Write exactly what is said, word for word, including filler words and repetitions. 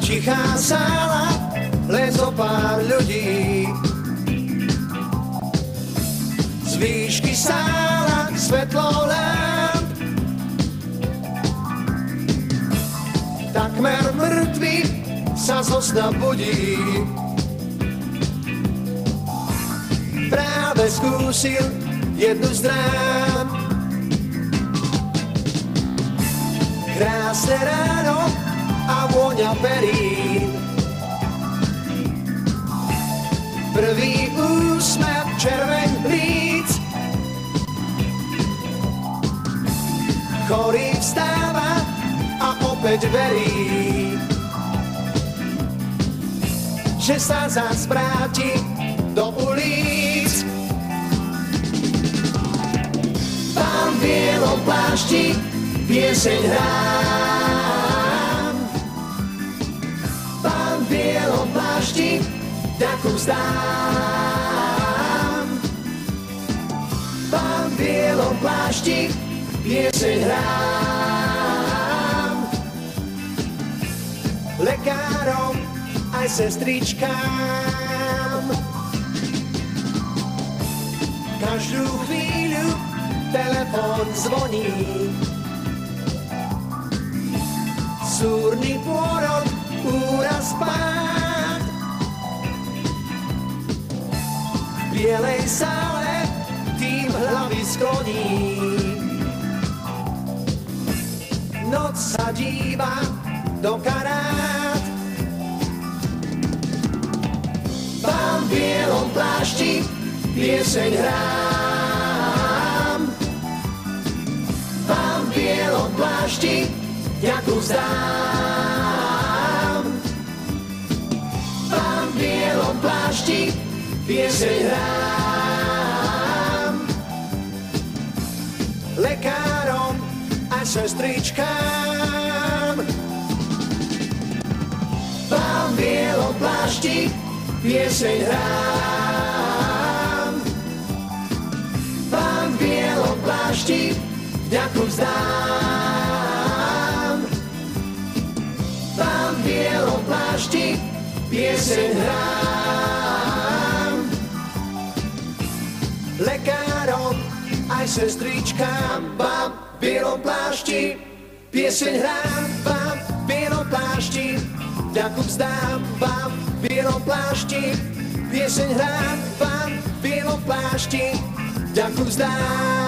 Tichá sála, len zo pár ľudí. Z výšky sála svetlo lámp, takmer mŕtvy sa zo sna budí. Práve skúsil jednu z drám. Krásne ráno a vôňa perín. Prvý úsmev červeň líc. Chorý vstáva a opäť verí, že sa zás vráti do ulic. Pán v bielom plášti pieseň hrám. Pán v bielom plášti ďaku vzdám. Pán v bielom plášti pieseň hrám. Lekárom aj sestričkám. Každú chvíľu telefón zvoní. Súrny pôrod, úraz, pád. V bielej sále tým hlavy skloní. Noc sa díva do karát. Pán v bielom plášti pieseň hrám. Pán v bielom plášti ďaku vzdám. Pán v bielom plášti pieseň hrám. Lekárom a sestričkám. Pán v bielom plášti pieseň hrám. Pán v bielom plášti ďaku vzdám. Pán v bielom plášti pieseň hrám. Lekárom aj sestričkám. Pán v bielom plášti pieseň hrám. Pán v bielom plášti ďaku vzdám. Pán v bielom plášti pieseň hrám. Pán v bielom plášti ďaku vzdám.